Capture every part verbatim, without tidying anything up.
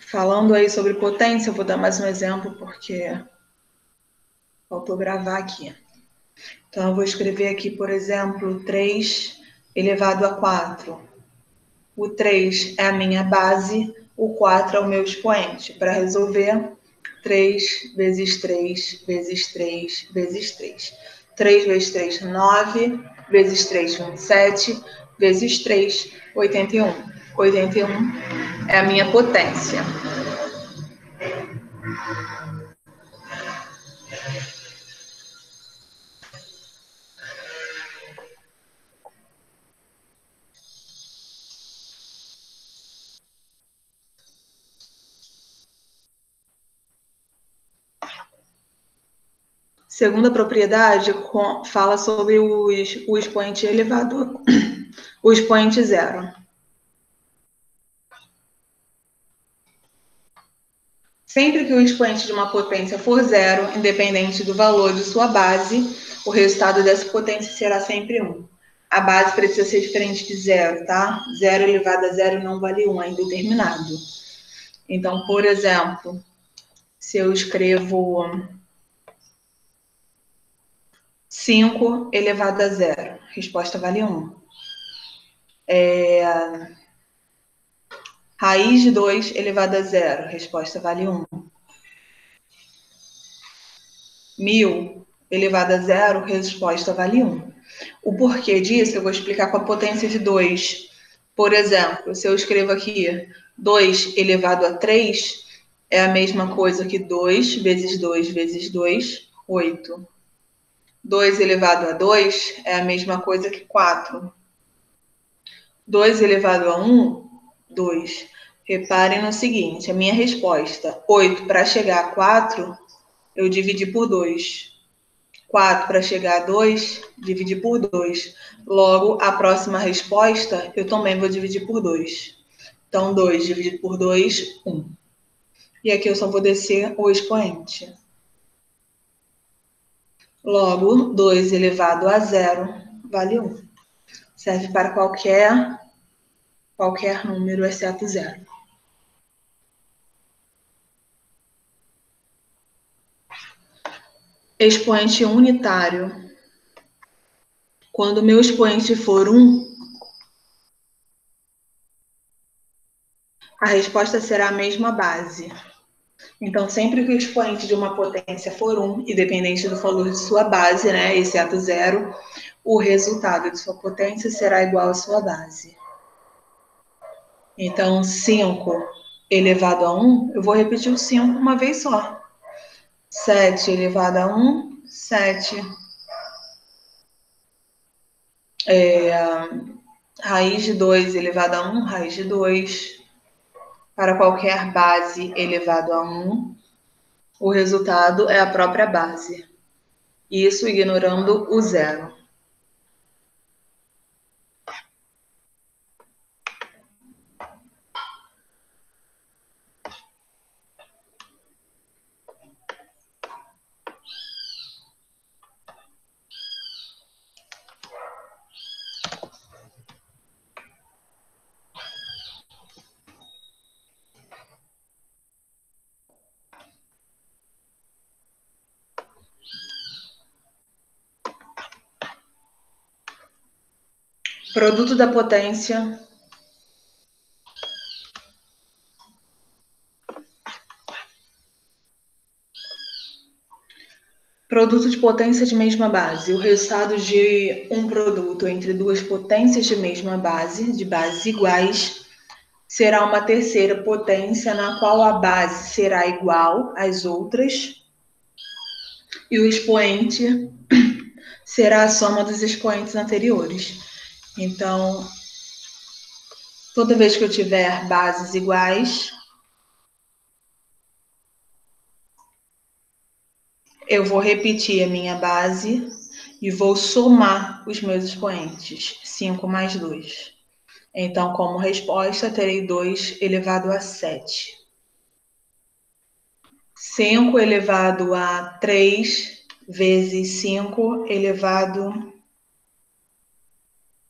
falando aí sobre potência, eu vou dar mais um exemplo porque faltou gravar aqui. Então, eu vou escrever aqui, por exemplo, três elevado a quatro. O três é a minha base, o quatro é o meu expoente. Para resolver, três vezes três vezes três vezes três. três vezes três, nove, vezes três, vinte e sete, vezes três, oitenta e um. oitenta e um é a minha potência. Segunda propriedade fala sobre o expoente elevado, o expoente zero. Sempre que o expoente de uma potência for zero, independente do valor de sua base, o resultado dessa potência será sempre um. A base precisa ser diferente de zero, tá? Zero elevado a zero não vale um, é indeterminado. Então, por exemplo, se eu escrevo cinco elevado a zero, resposta vale um. É... Raiz de dois elevado a zero, resposta vale um. Mil elevado a zero, resposta vale um. O porquê disso eu vou explicar com a potência de dois. Por exemplo, se eu escrevo aqui dois elevado a três, é a mesma coisa que dois vezes dois vezes dois, oito. dois elevado a dois é a mesma coisa que quatro. dois elevado a um, dois. Reparem no seguinte, a minha resposta, oito para chegar a quatro, eu dividi por dois. quatro para chegar a dois, dividir por dois. Logo, a próxima resposta, eu também vou dividir por dois. Então, dois dividido por dois, um. E aqui eu só vou descer o expoente. Logo, dois elevado a zero vale um. Serve para qualquer, qualquer número, exceto zero. Expoente unitário. Quando o meu expoente for um, a resposta será a mesma base. Então, sempre que o expoente de uma potência for um, independente do valor de sua base, né, exceto zero, o resultado de sua potência será igual à sua base. Então, cinco elevado a um, eu vou repetir o cinco uma vez só. sete elevado a um, sete. É, raiz de dois elevado a um, raiz de dois. Para qualquer base elevado a um, o resultado é a própria base. Isso ignorando o zero. Produto da potência Produto de potência de mesma base. O resultado de um produto entre duas potências de mesma base, de bases iguais, será uma terceira potência na qual a base será igual às outras e o expoente será a soma dos expoentes anteriores. Então, toda vez que eu tiver bases iguais, eu vou repetir a minha base e vou somar os meus expoentes, cinco mais dois. Então, como resposta, terei dois elevado a sete. cinco elevado a três vezes cinco elevado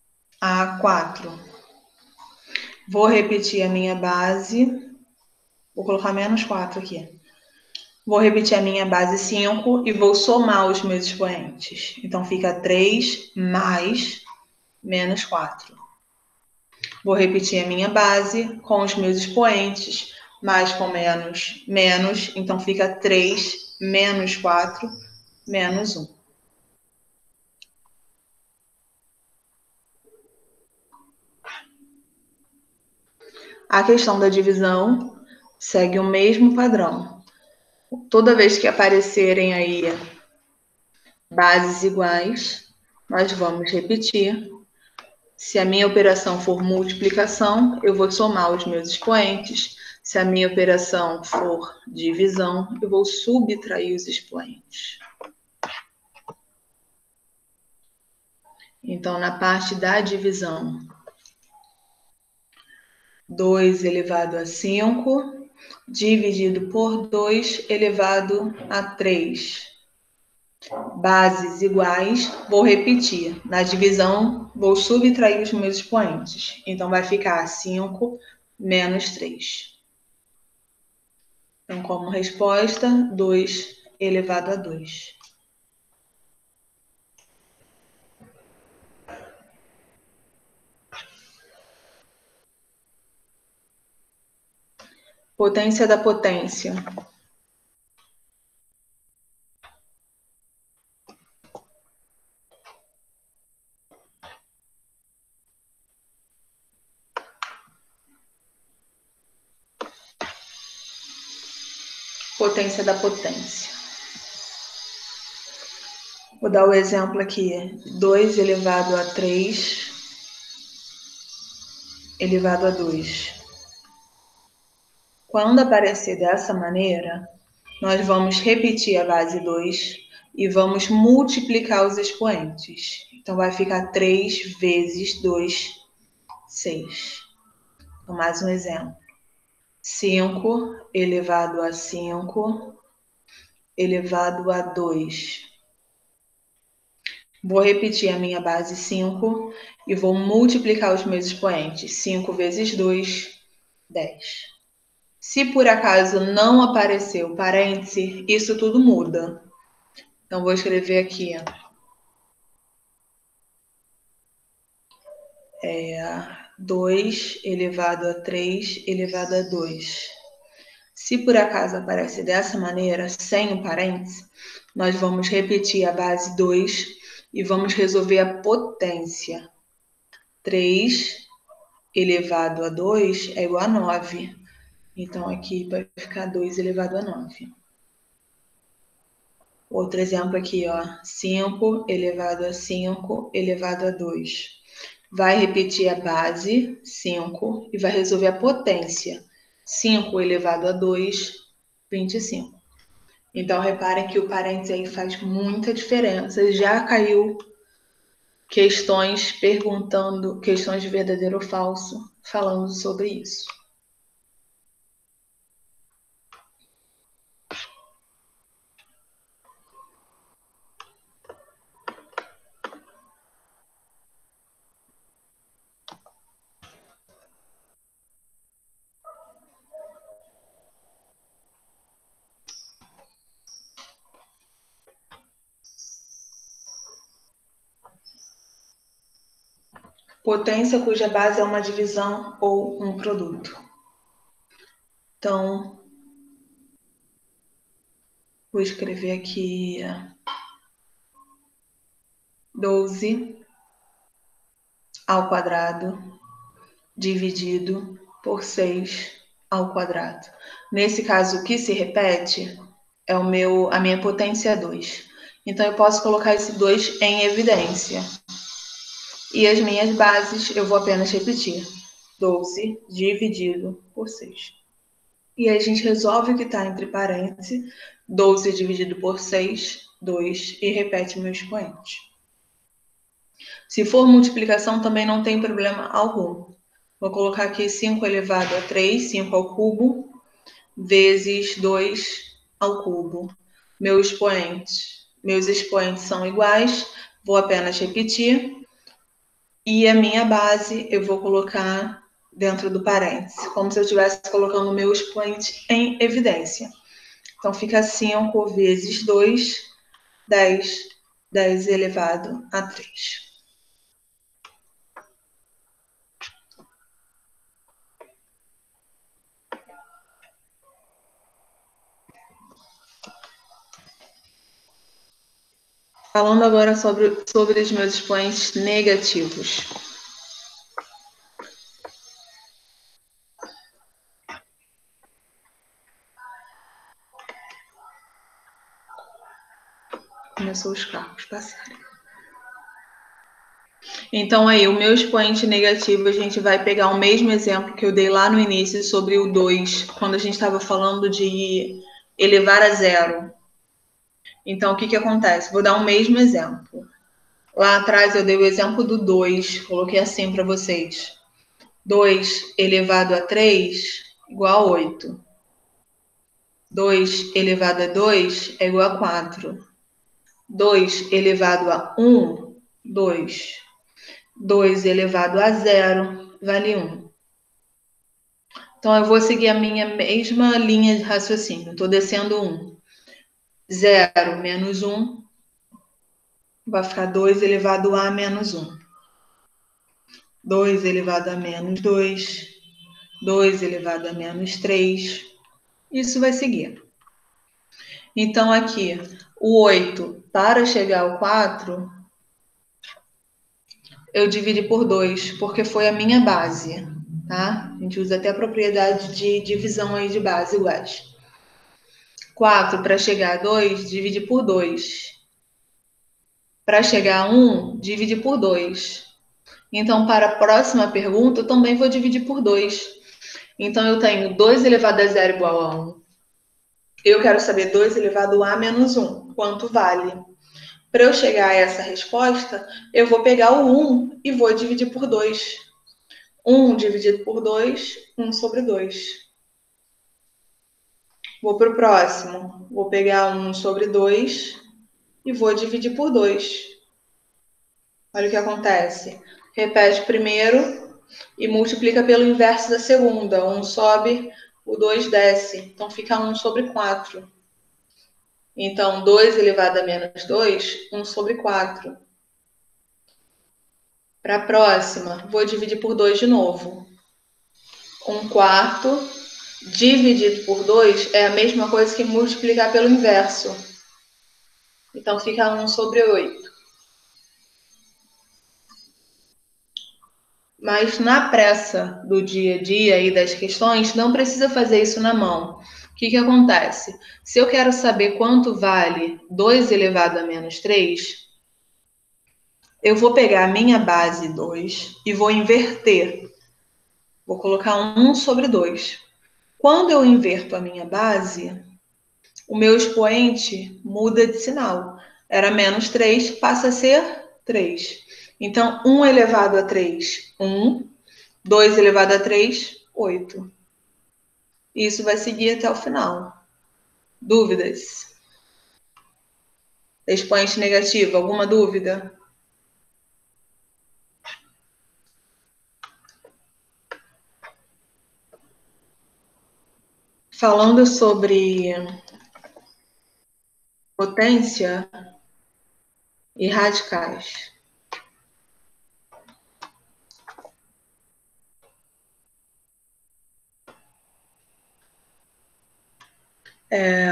a quatro. Vou repetir a minha base Vou colocar menos quatro aqui. Vou repetir a minha base cinco e vou somar os meus expoentes. Então, fica três mais menos quatro. Vou repetir a minha base com os meus expoentes, mais com menos, menos. Então, fica três menos quatro, menos um. A questão da divisão segue o mesmo padrão. Toda vez que aparecerem aí bases iguais, nós vamos repetir. Se a minha operação for multiplicação, eu vou somar os meus expoentes. Se a minha operação for divisão, eu vou subtrair os expoentes. Então, na parte da divisão, dois elevado a cinco, dividido por dois elevado a três. Bases iguais, vou repetir. Na divisão, vou subtrair os meus expoentes. Então, vai ficar cinco menos três. Então, como resposta, dois elevado a dois. Potência da potência. Potência da potência. Vou dar o exemplo aqui. dois elevado a três elevado a dois. Quando aparecer dessa maneira, nós vamos repetir a base dois e vamos multiplicar os expoentes. Então, vai ficar três vezes dois, seis. Então, mais um exemplo. cinco elevado a cinco elevado a dois. Vou repetir a minha base cinco e vou multiplicar os meus expoentes. cinco vezes dois, dez. Se por acaso não aparecer o parêntese, isso tudo muda. Então, vou escrever aqui. É dois elevado a três elevado a dois. Se por acaso aparece dessa maneira, sem o parêntese, nós vamos repetir a base dois e vamos resolver a potência. três elevado a dois é igual a nove. Então, aqui vai ficar dois elevado a nove. Outro exemplo aqui, ó. cinco elevado a cinco elevado a dois. Vai repetir a base, cinco, e vai resolver a potência. cinco elevado a dois, vinte e cinco. Então, reparem que o parênteses aí faz muita diferença. Já caiu questões perguntando, questões de verdadeiro ou falso, falando sobre isso. Potência cuja base é uma divisão ou um produto. Então, vou escrever aqui doze ao quadrado dividido por seis ao quadrado. Nesse caso, o que se repete é o meu, a minha potência dois. Então, eu posso colocar esse dois em evidência. E as minhas bases, eu vou apenas repetir. doze dividido por seis. E aí a gente resolve o que está entre parênteses. doze dividido por seis, dois. E repete meu expoente. Se for multiplicação, também não tem problema algum. Vou colocar aqui cinco elevado a três, cinco ao cubo, vezes dois ao cubo. Meu expoente, meus expoentes são iguais. Vou apenas repetir. E a minha base, eu vou colocar dentro do parêntese, como se eu estivesse colocando o meu expoente em evidência. Então, fica cinco vezes dois, dez, dez elevado a três. Falando agora sobre, sobre os meus expoentes negativos. Começou os carros passarem. Então, aí, o meu expoente negativo, a gente vai pegar o mesmo exemplo que eu dei lá no início sobre o dois, quando a gente estava falando de elevar a zero. Então, o que, que acontece? Vou dar o mesmo exemplo. Lá atrás eu dei o exemplo do dois, coloquei assim para vocês. dois elevado a três igual a oito. dois elevado a dois é igual a quatro. dois elevado a um, dois. dois elevado a zero vale um. Então, eu vou seguir a minha mesma linha de raciocínio. Estou descendo um. zero menos um vai ficar dois elevado a menos um. dois elevado a menos dois. dois elevado a menos três. Isso vai seguir. Então, aqui, o oito, para chegar ao quatro, eu dividi por dois, porque foi a minha base, tá? A gente usa até a propriedade de divisão aí de base iguais. quatro para chegar a dois, divide por dois. Para chegar a um, divide por dois. Então, para a próxima pergunta, eu também vou dividir por dois. Então, eu tenho dois elevado a zero igual a um. Eu quero saber dois elevado a menos um. Quanto vale? Para eu chegar a essa resposta, eu vou pegar o um e vou dividir por dois. um dividido por dois, um sobre dois. Vou para o próximo. Vou pegar um sobre dois e vou dividir por dois. Olha o que acontece. Repete primeiro e multiplica pelo inverso da segunda. um sobe, o dois desce. Então, fica um sobre quatro. Então, dois elevado a menos dois, um sobre quatro. Para a próxima, vou dividir por dois de novo. um quarto dividido por dois é a mesma coisa que multiplicar pelo inverso. Então, fica um sobre oito. Mas na pressa do dia a dia e das questões, não precisa fazer isso na mão. O que, que acontece? Se eu quero saber quanto vale dois elevado a menos três, eu vou pegar a minha base dois e vou inverter. Vou colocar um sobre dois. Quando eu inverto a minha base, o meu expoente muda de sinal. Era menos três, passa a ser três. Então, um elevado a três, um. dois elevado a três, oito. Isso vai seguir até o final. Dúvidas? Expoente negativo, alguma dúvida? Falando sobre potência e radicais. É,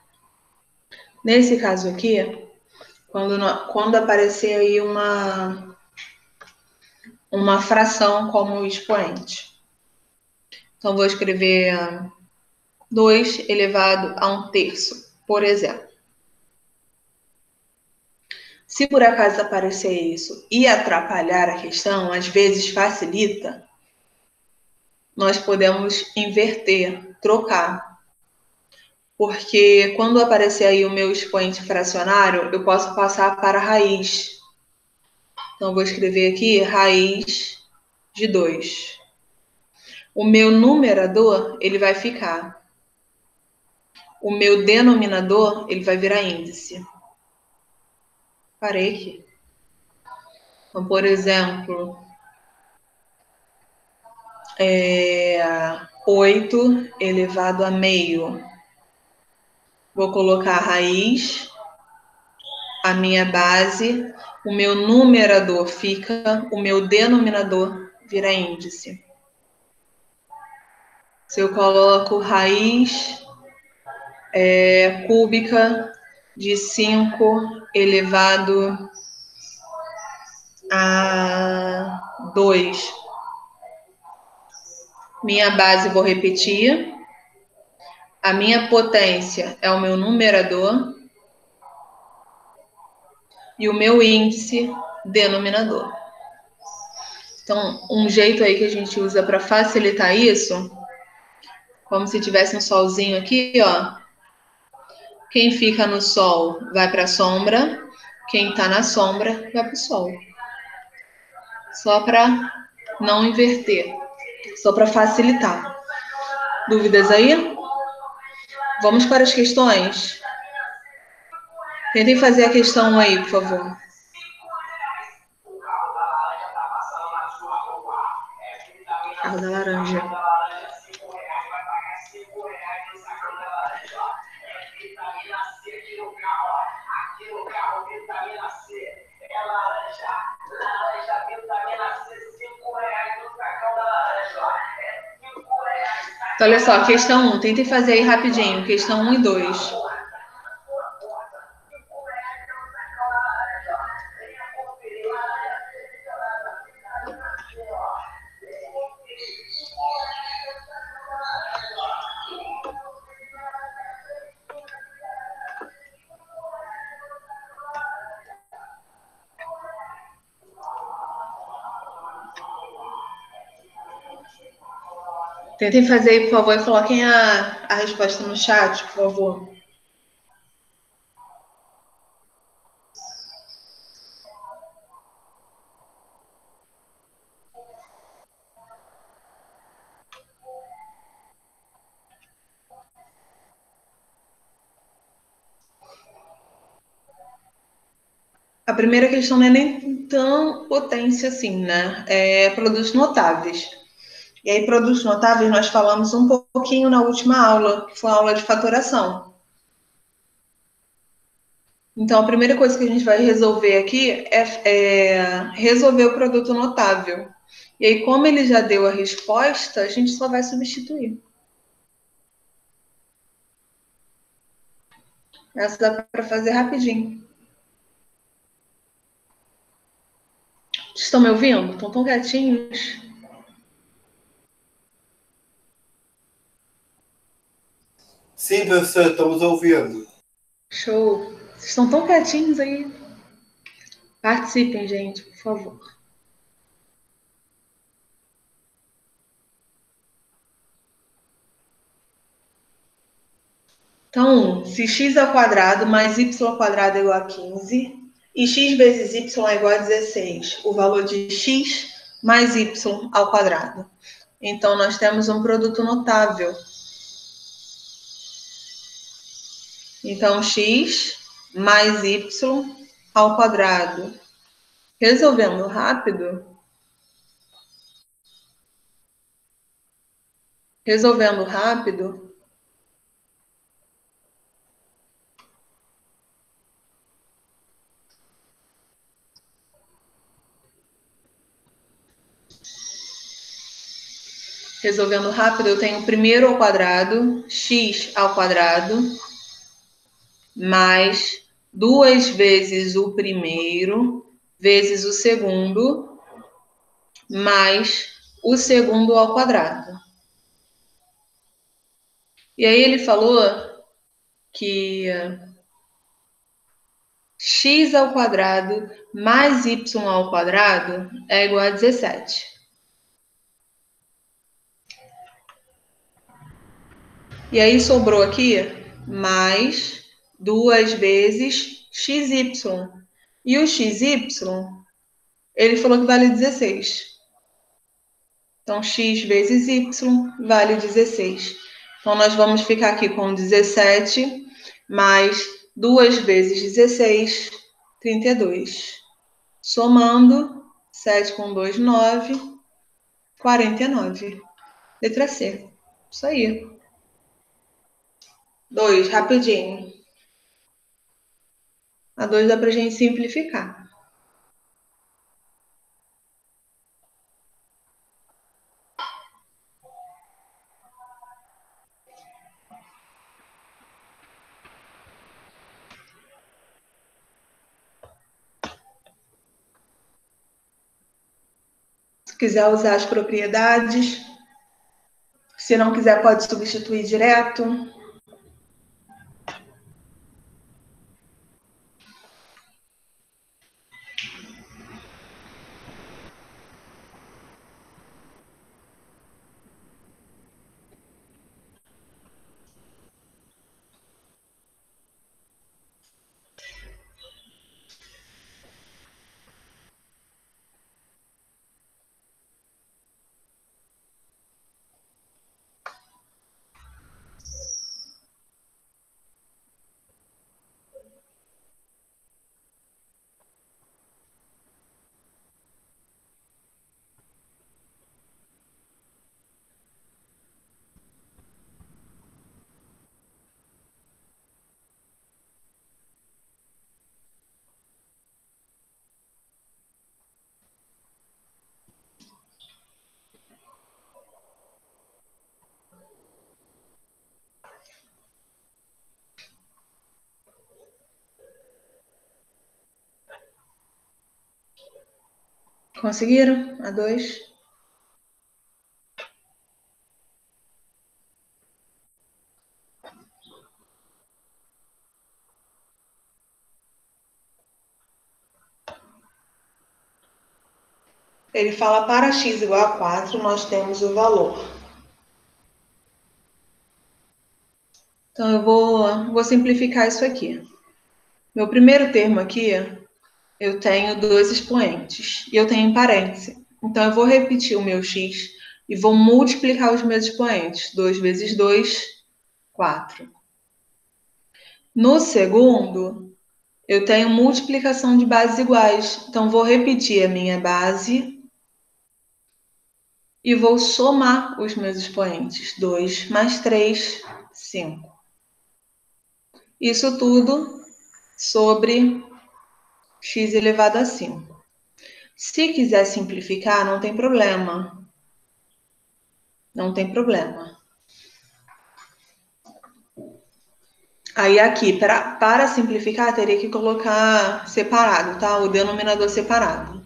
nesse caso aqui, quando, quando aparecer aí uma, uma fração como expoente. Então, vou escrever dois elevado a um terço, por exemplo. Se por acaso aparecer isso e atrapalhar a questão, às vezes facilita, nós podemos inverter, trocar. Porque quando aparecer aí o meu expoente fracionário, eu posso passar para a raiz. Então, vou escrever aqui raiz de dois. O meu numerador, ele vai ficar. O meu denominador, ele vai virar índice. Parei aqui. Então, por exemplo, é, oito elevado a meio. Vou colocar a raiz, a minha base, o meu numerador fica, o meu denominador vira índice. Se eu coloco raiz é, cúbica de cinco elevado a dois, minha base vou repetir, a minha potência é o meu numerador e o meu índice denominador. Então, um jeito aí que a gente usa para facilitar isso, como se tivesse um solzinho aqui, ó. Quem fica no sol vai para a sombra, quem está na sombra vai para o sol. Só para não inverter, só para facilitar. Dúvidas aí? Vamos para as questões? Tentem fazer a questão aí, por favor. Carro da laranja. Então, olha só, questão um. Tentem fazer aí rapidinho. Questão um e dois. Tentem fazer aí, por favor, e coloquem a, a resposta no chat, por favor. A primeira questão não é nem tão potência assim, né? É produtos notáveis. E aí, produtos notáveis, nós falamos um pouquinho na última aula, que foi a aula de fatoração. Então, a primeira coisa que a gente vai resolver aqui é, é resolver o produto notável. E aí, como ele já deu a resposta, a gente só vai substituir. Essa dá para fazer rapidinho. Estão me ouvindo? Estão tão quietinhos? Sim, professor, estamos ouvindo. Show! Vocês estão tão quietinhos aí. Participem, gente, por favor. Então, se x ao quadrado mais y ao quadrado é igual a quinze, e x vezes y é igual a dezesseis, o valor de x mais y ao quadrado. Então, nós temos um produto notável. Então, x mais y ao quadrado. Resolvendo rápido. Resolvendo rápido. Resolvendo rápido, eu tenho o primeiro ao quadrado, x ao quadrado, mais duas vezes o primeiro, vezes o segundo, mais o segundo ao quadrado. E aí ele falou que x ao quadrado mais y ao quadrado é igual a dezessete. E aí sobrou aqui mais duas vezes xy. E o xy, ele falou que vale dezesseis. Então, x vezes y vale dezesseis. Então, nós vamos ficar aqui com dezessete mais duas vezes dezesseis, trinta e dois. Somando, sete com dois, nove, quarenta e nove. Letra C. Isso aí. dois, rapidinho. A dois dá pra gente simplificar. Se quiser usar as propriedades. Se não quiser, pode substituir direto. Conseguiram? A dois. Ele fala para x igual a quatro, nós temos o valor. Então, eu vou, vou simplificar isso aqui. Meu primeiro termo aqui, eu tenho dois expoentes e eu tenho em parêntese. Então, eu vou repetir o meu x e vou multiplicar os meus expoentes. dois vezes dois, quatro. No segundo, eu tenho multiplicação de bases iguais. Então, vou repetir a minha base e vou somar os meus expoentes. dois mais três, cinco. Isso tudo sobre x elevado a cinco. Se quiser simplificar, não tem problema. Não tem problema. Aí aqui, pra, para simplificar, teria que colocar separado, tá? O denominador separado.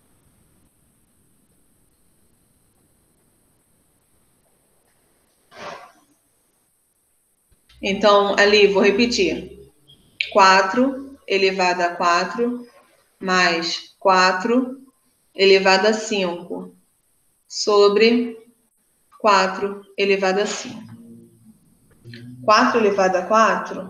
Então, ali, vou repetir. quatro elevado a quatro mais quatro elevado a cinco sobre quatro elevado a cinco. quatro elevado a quatro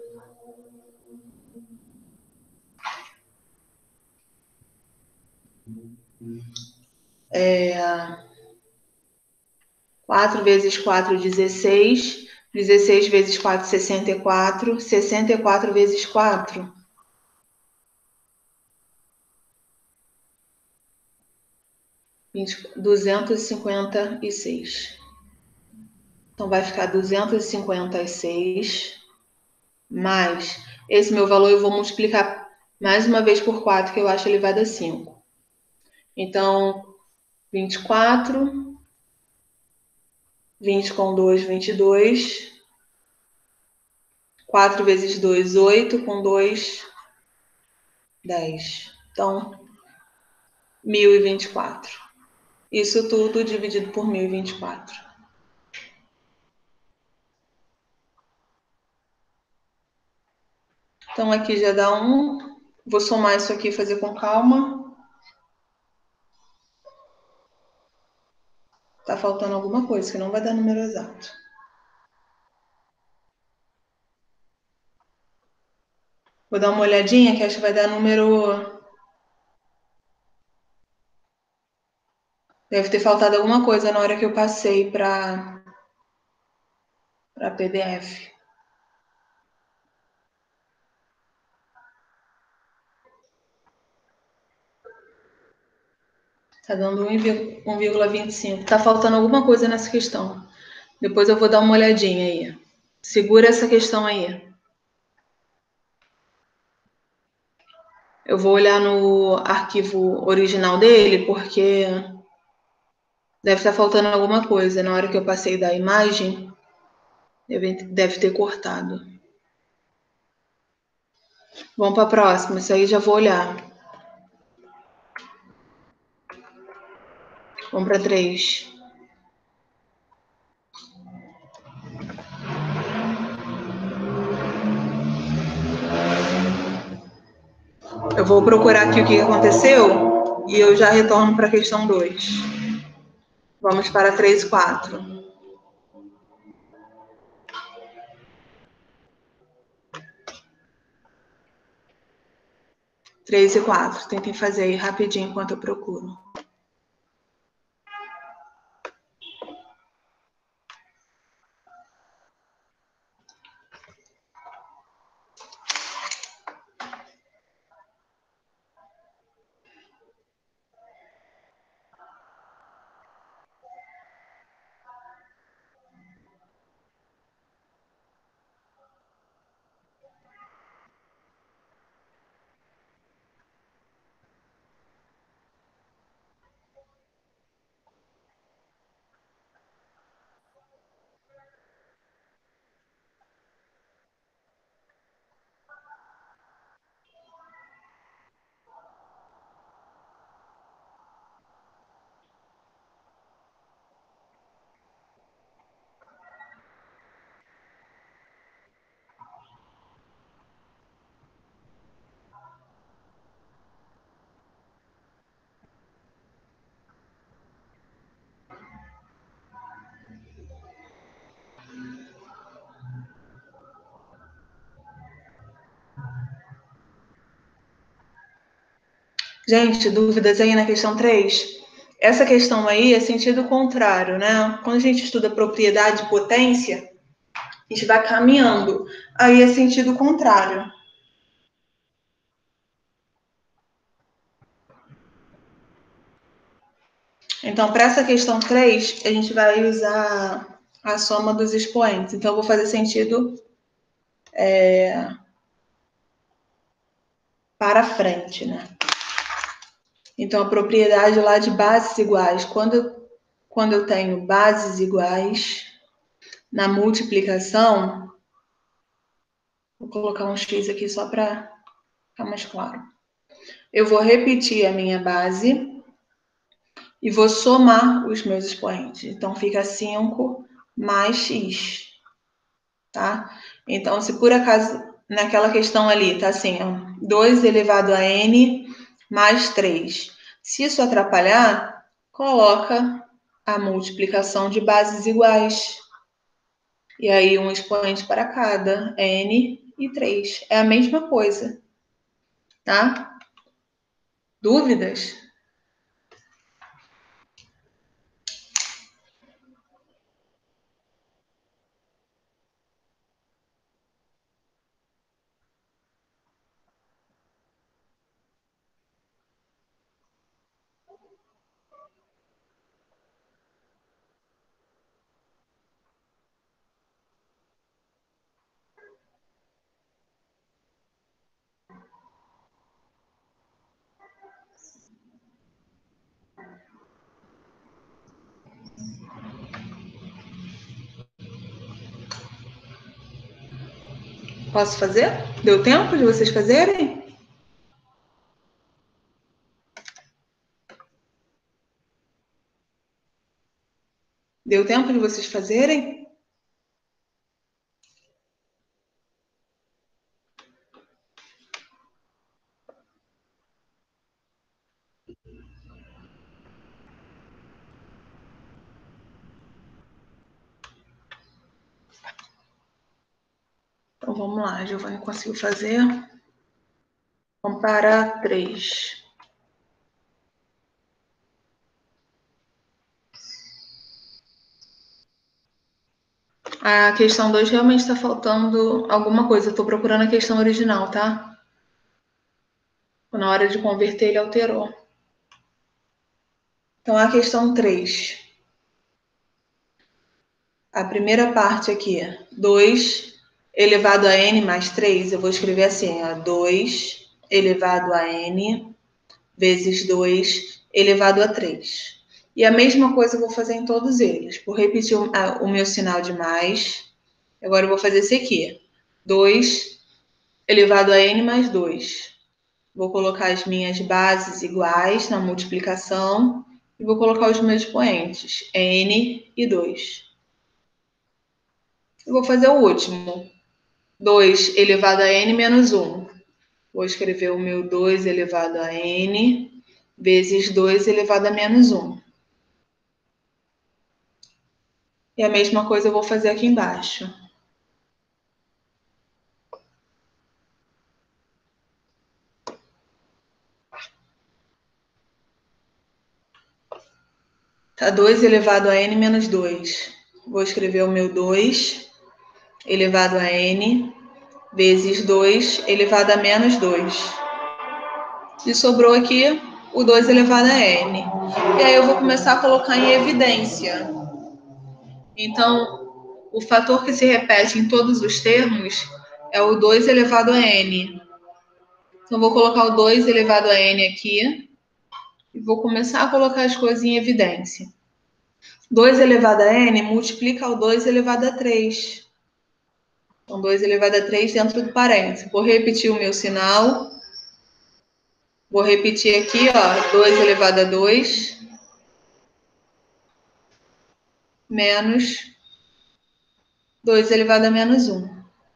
é quatro vezes quatro, dezesseis. dezesseis vezes quatro, sessenta e quatro. sessenta e quatro vezes quatro. duzentos e cinquenta e seis. Então, vai ficar duzentos e cinquenta e seis mais esse meu valor eu vou multiplicar mais uma vez por quatro, que eu acho elevado a cinco. Então, vinte e quatro, vinte com dois, vinte e dois. quatro vezes dois, oito, com dois, dez. Então, mil e vinte e quatro. Isso tudo dividido por mil e vinte e quatro. Então, aqui já dá um. Vou somar isso aqui e fazer com calma. Tá faltando alguma coisa, que não vai dar número exato. Vou dar uma olhadinha, que acho que vai dar número... Deve ter faltado alguma coisa na hora que eu passei para para P D F. Tá dando um vírgula vinte e cinco. Tá faltando alguma coisa nessa questão. Depois eu vou dar uma olhadinha aí. Segura essa questão aí. Eu vou olhar no arquivo original dele, porque deve estar faltando alguma coisa. Na hora que eu passei da imagem, deve, deve ter cortado. Vamos para a próxima. Isso aí já vou olhar. Vamos para três. Eu vou procurar aqui o que aconteceu e eu já retorno para a questão dois. Vamos para três e quatro. três e quatro. Tentem fazer aí rapidinho enquanto eu procuro. Gente, dúvidas aí na questão três? Essa questão aí é sentido contrário, né? Quando a gente estuda propriedade e potência, a gente vai caminhando. Aí é sentido contrário. Então, para essa questão três, a gente vai usar a soma dos expoentes. Então, eu vou fazer sentido é, para frente, né? Então, a propriedade lá de bases iguais. Quando, quando eu tenho bases iguais na multiplicação, vou colocar um X aqui só para ficar mais claro. Eu vou repetir a minha base e vou somar os meus expoentes. Então, fica cinco mais X, tá? Então, se por acaso, naquela questão ali, tá assim, ó, dois elevado a N mais três. Se isso atrapalhar, coloca a multiplicação de bases iguais. E aí, um expoente para cada, N e três. É a mesma coisa, tá? Dúvidas? Posso fazer? Deu tempo de vocês fazerem? Deu tempo de vocês fazerem? Então vamos lá, a Giovanni conseguiu fazer. Vamos para três. A questão dois realmente está faltando alguma coisa. Estou procurando a questão original, tá? Na hora de converter, ele alterou. Então, a questão três. A primeira parte aqui, dois elevado a n mais três, eu vou escrever assim, ó, dois elevado a n vezes dois elevado a três. E a mesma coisa eu vou fazer em todos eles. Vou repetir o, a, o meu sinal de mais. Agora eu vou fazer esse aqui. dois elevado a n mais dois. Vou colocar as minhas bases iguais na multiplicação e vou colocar os meus expoentes, n e dois. Eu vou fazer o último. dois elevado a n menos um. Vou escrever o meu dois elevado a n vezes dois elevado a menos um. E a mesma coisa eu vou fazer aqui embaixo. Tá, dois elevado a n menos dois. Vou escrever o meu dois elevado a n vezes dois elevado a menos dois. E sobrou aqui o dois elevado a n. E aí eu vou começar a colocar em evidência. Então, o fator que se repete em todos os termos é o dois elevado a n. Então, vou colocar o dois elevado a n aqui e vou começar a colocar as coisas em evidência. dois elevado a n multiplica o dois elevado a três. Então, dois elevado a três dentro do parênteses. Vou repetir o meu sinal. Vou repetir aqui, ó, dois elevado a dois menos dois elevado a menos um.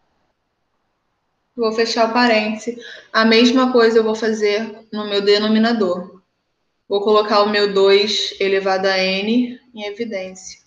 Vou fechar o parêntese. A mesma coisa eu vou fazer no meu denominador. Vou colocar o meu dois elevado a n em evidência.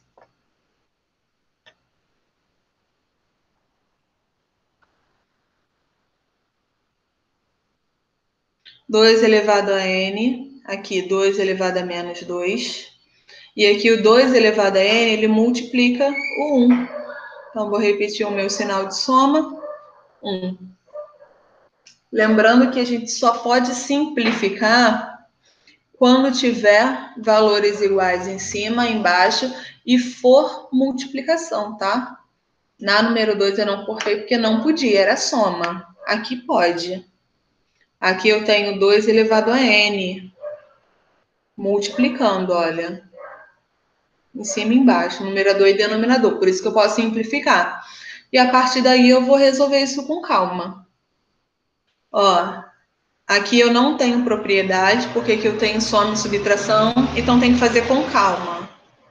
dois elevado a n, aqui dois elevado a menos dois. E aqui o dois elevado a n, ele multiplica o um. Então, vou repetir o meu sinal de soma, um. Lembrando que a gente só pode simplificar quando tiver valores iguais em cima, embaixo e for multiplicação, tá? Na número dois eu não cortei porque não podia, era soma. Aqui pode. Aqui eu tenho dois elevado a n, multiplicando, olha. Em cima e embaixo, numerador e denominador. Por isso que eu posso simplificar. E a partir daí eu vou resolver isso com calma. Ó, aqui eu não tenho propriedade, porque aqui eu tenho soma e subtração, então tem que fazer com calma.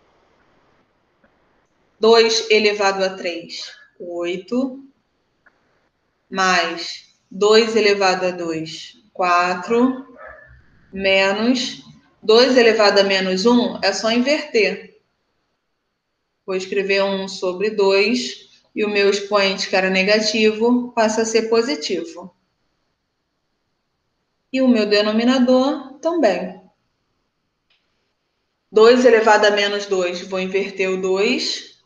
dois elevado a três, oito, mais dois elevado a dois, quatro, menos dois elevado a menos um, é só inverter. Vou escrever um sobre dois, e o meu expoente, que era negativo, passa a ser positivo. E o meu denominador também. dois elevado a menos dois, vou inverter o dois.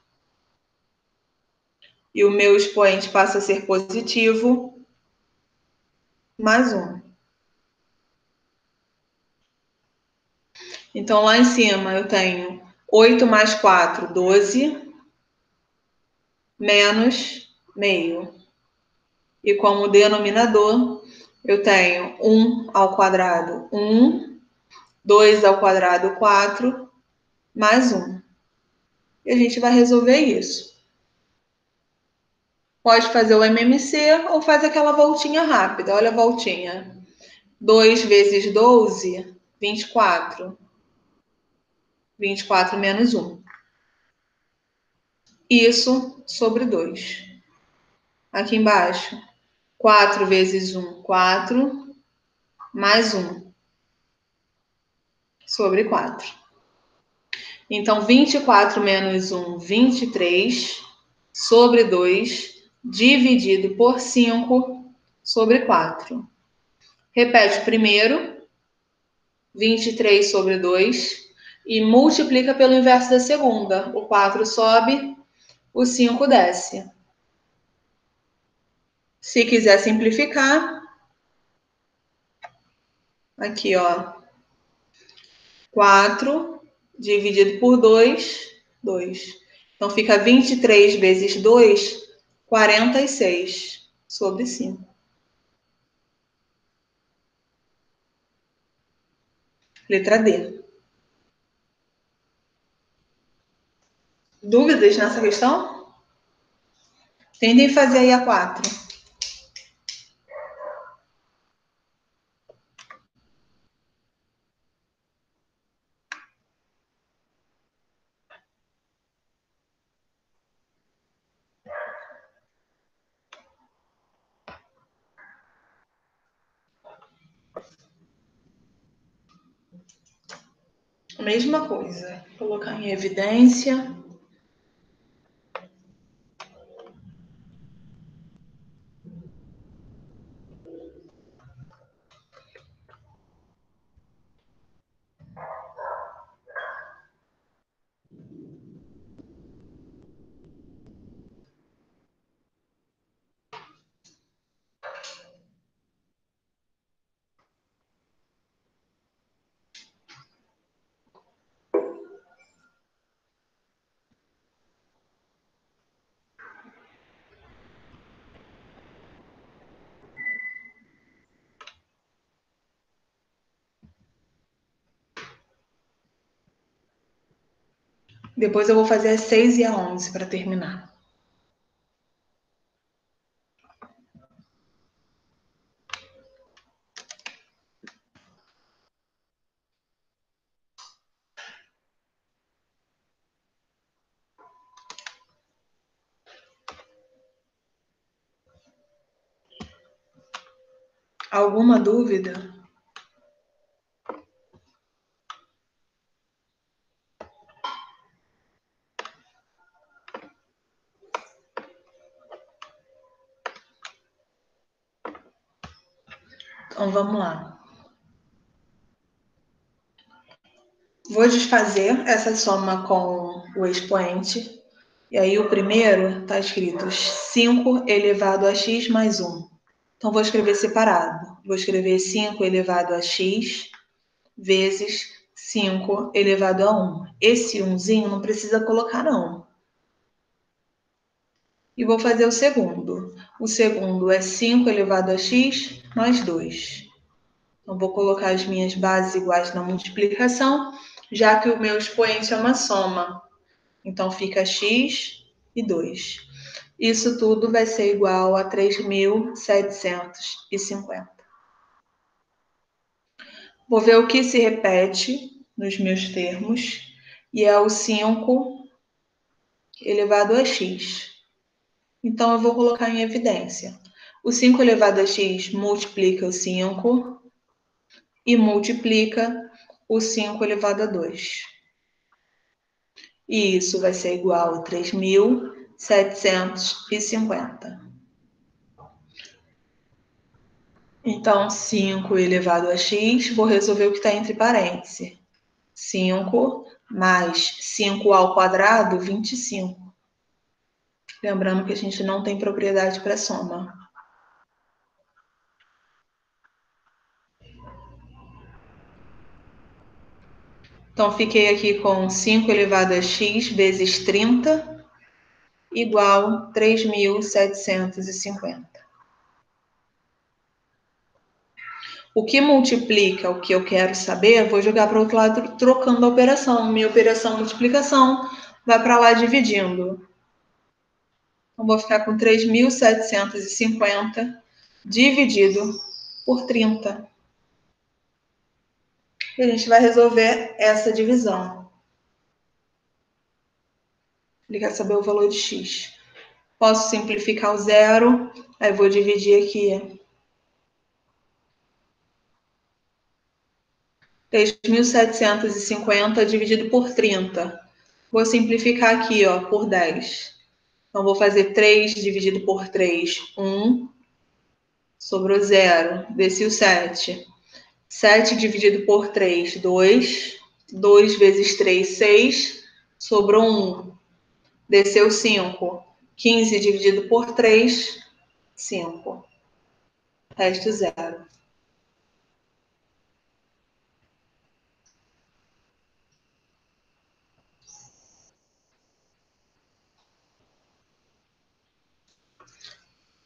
E o meu expoente passa a ser positivo. Mais um. Então, lá em cima eu tenho oito mais quatro, doze. Menos meio. E como denominador, eu tenho um ao quadrado, um. dois ao quadrado, quatro. Mais um. E a gente vai resolver isso. Pode fazer o M M C ou faz aquela voltinha rápida. Olha a voltinha. dois vezes doze, vinte e quatro. vinte e quatro menos um. Isso sobre dois. Aqui embaixo, quatro vezes um, quatro. Mais um. Sobre quatro. Então, vinte e quatro menos um, vinte e três. Sobre dois. Dividido por cinco. Sobre quatro. Repete primeiro. vinte e três sobre dois. E multiplica pelo inverso da segunda. O quatro sobe, o cinco desce. Se quiser simplificar, aqui, ó. quatro dividido por dois, dois. Então, fica vinte e três vezes dois, quarenta e seis sobre cinco. Letra D. Dúvidas nessa questão? Tentem fazer aí a quatro. Mesma coisa. Colocar em evidência. Depois eu vou fazer as seis e a onze para terminar. Alguma dúvida? Então vamos lá. Vou desfazer essa soma com o expoente. E aí o primeiro está escrito cinco elevado a x mais um. Então vou escrever separado. Vou escrever cinco elevado a x vezes cinco elevado a um. Esse umzinho não precisa colocar não. E vou fazer o segundo. O segundo é cinco elevado a x mais dois. Então, vou colocar as minhas bases iguais na multiplicação, já que o meu expoente é uma soma. Então, fica x e dois. Isso tudo vai ser igual a três mil setecentos e cinquenta. Vou ver o que se repete nos meus termos, e é o cinco elevado a x. Então, eu vou colocar em evidência. O cinco elevado a x multiplica o cinco e multiplica o cinco elevado a dois. E isso vai ser igual a três mil setecentos e cinquenta. Então, cinco elevado a x, vou resolver o que está entre parênteses. cinco mais cinco ao quadrado, vinte e cinco. Lembrando que a gente não tem propriedade para soma. Então, fiquei aqui com cinco elevado a x vezes trinta, igual a três mil setecentos e cinquenta. O que multiplica o que eu quero saber, eu vou jogar para o outro lado trocando a operação. Minha operação multiplicação vai para lá dividindo. Então, vou ficar com três mil setecentos e cinquenta dividido por trinta. E a gente vai resolver essa divisão. Ele quer saber o valor de x. Posso simplificar o zero, aí vou dividir aqui. três mil setecentos e cinquenta dividido por trinta. Vou simplificar aqui, ó, por dez. Então, vou fazer três dividido por três, um. Sobrou zero. Desci o sete. sete dividido por três, dois. dois vezes três, seis. Sobrou um. Desceu cinco. quinze dividido por três, cinco. Resto zero.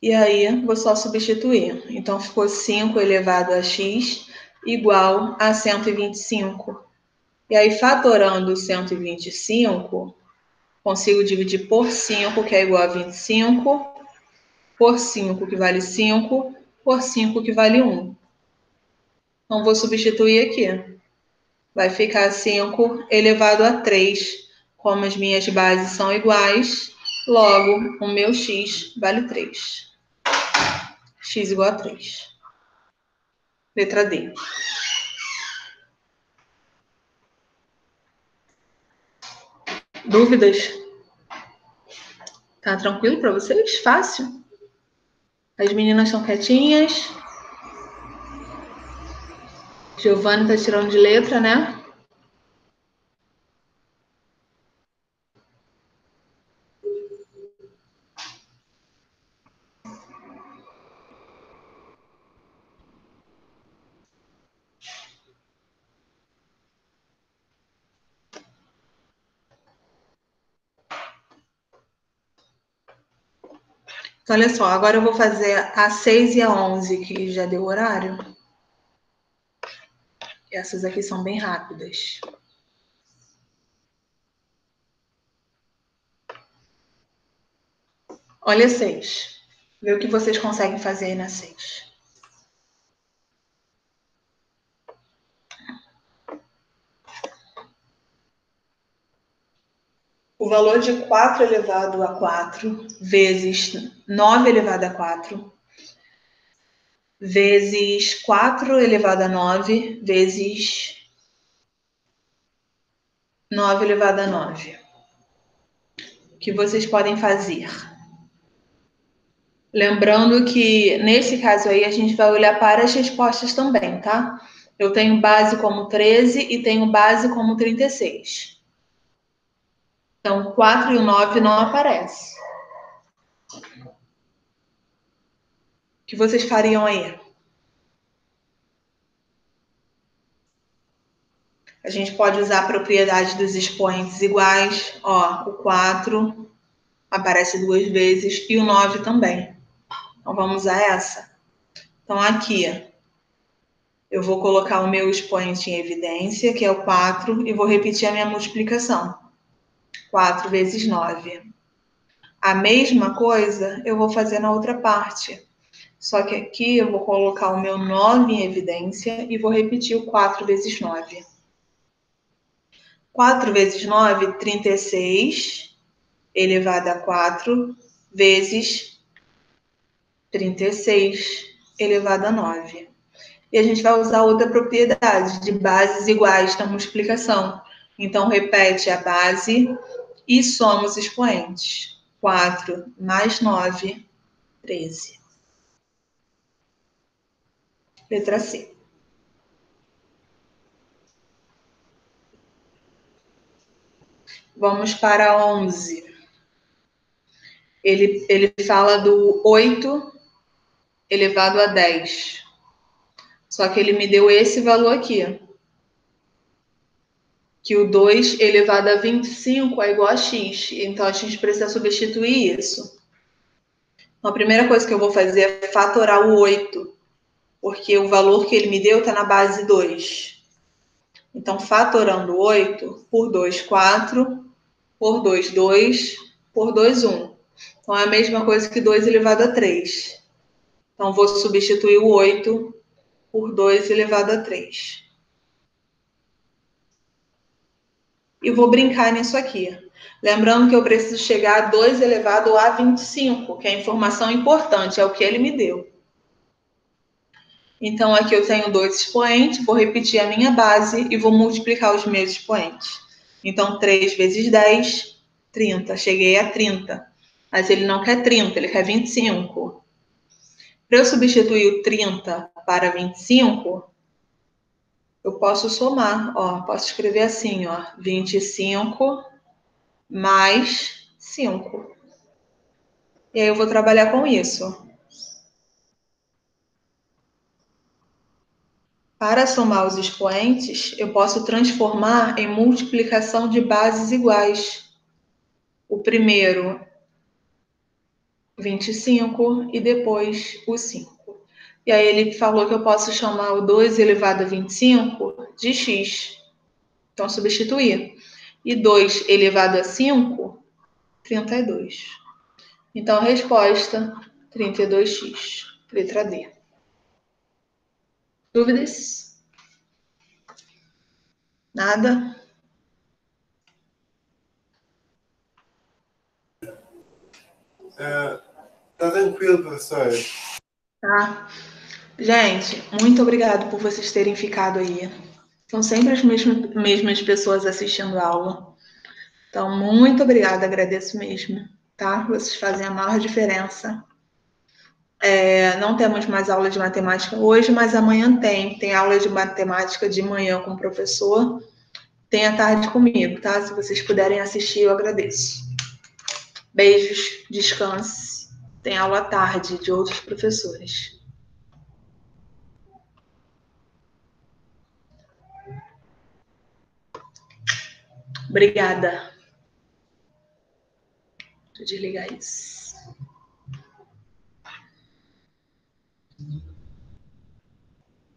E aí, vou só substituir. Então, ficou cinco elevado a x igual a cento e vinte e cinco. E aí, fatorando cento e vinte e cinco, consigo dividir por cinco, que é igual a vinte e cinco, por cinco, que vale cinco, por cinco, que vale um. Então, vou substituir aqui. Vai ficar cinco elevado a três. Como as minhas bases são iguais, logo, o meu x vale três. X igual a três. Letra D. Dúvidas? Tá tranquilo para vocês? Fácil? As meninas estão quietinhas. Giovanni tá tirando de letra, né? Então, olha só, agora eu vou fazer a seis e a onze, que já deu horário. Essas aqui são bem rápidas. Olha seis. Vê o que vocês conseguem fazer aí na seis. O valor de quatro elevado a quatro vezes nove elevado a quatro vezes quatro elevado a nove vezes nove elevado a nove. O que vocês podem fazer? Lembrando que, nesse caso aí, a gente vai olhar para as respostas também, tá? Eu tenho base como treze e tenho base como trinta e seis. Então, quatro e o nove não aparece. O que vocês fariam aí? A gente pode usar a propriedade dos expoentes iguais. Ó, o quatro aparece duas vezes e o nove também. Então, vamos usar essa. Então, aqui, eu vou colocar o meu expoente em evidência, que é o quatro, e vou repetir a minha multiplicação. quatro vezes nove. A mesma coisa eu vou fazer na outra parte. Só que aqui eu vou colocar o meu nove em evidência e vou repetir o quatro vezes nove. quatro vezes nove, trinta e seis, elevado a quatro, vezes trinta e seis, elevado a nove. E a gente vai usar outra propriedade de bases iguais na multiplicação. Então, repete a base e soma os expoentes. quatro mais nove, treze. Letra C. Vamos para onze. Ele, ele fala do oito elevado a dez. Só que ele me deu esse valor aqui. Que o dois elevado a vinte e cinco é igual a x. Então, a gente precisa substituir isso. Então, a primeira coisa que eu vou fazer é fatorar o oito. Porque o valor que ele me deu está na base dois. Então, fatorando oito, por dois, quatro. Por dois, dois. Por dois, um. Então, é a mesma coisa que dois elevado a três. Então, vou substituir o oito por dois elevado a três. E vou brincar nisso aqui. Lembrando que eu preciso chegar a dois elevado a vinte e cinco, que é a informação importante, é o que ele me deu. Então, aqui eu tenho dois expoentes, vou repetir a minha base e vou multiplicar os meus expoentes. Então, três vezes dez, trinta. Cheguei a trinta. Mas ele não quer trinta, ele quer vinte e cinco. Para eu substituir o trinta para vinte e cinco, eu posso somar. Ó, posso escrever assim, ó, vinte e cinco mais cinco. E aí eu vou trabalhar com isso. Para somar os expoentes, eu posso transformar em multiplicação de bases iguais. O primeiro vinte e cinco e depois o cinco. E aí ele falou que eu posso chamar o dois elevado a vinte e cinco de x. Então, substituir. E dois elevado a cinco, trinta e dois. Então, a resposta, trinta e dois x. Letra D. Dúvidas? Nada? É, tá tranquilo, professora. Tá. Gente, muito obrigado por vocês terem ficado aí. São sempre as mesmas, mesmas pessoas assistindo a aula. Então, muito obrigada, agradeço mesmo, tá? Vocês fazem a maior diferença. É, não temos mais aula de matemática hoje, mas amanhã tem. Tem aula de matemática de manhã com o professor. Tem à tarde comigo, tá? Se vocês puderem assistir, eu agradeço. Beijos, descanse. Tem aula à tarde de outros professores. Obrigada. Deixa eu desligar isso.